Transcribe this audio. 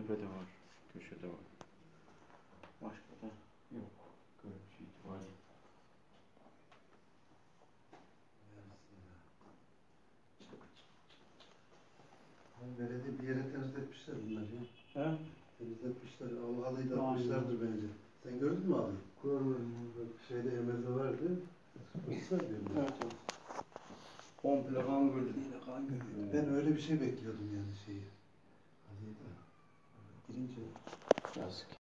kanepede var. Köşede var. Başka da yok. Görüntü itibariyle. Belediye bir yere temizletmişler bunlar ya. He? Temizletmişler. Halıyı da atmışlardır bence. Sen gördün mü halıyı? Görmedim. Şeyde Emre'de vardı. Sıkmışlar diyorum. Evet. Komple kan gölüyle kan gölüydü. Ben öyle bir şey bekliyordum yani şeyi. Halıyı da. Girince Yazık.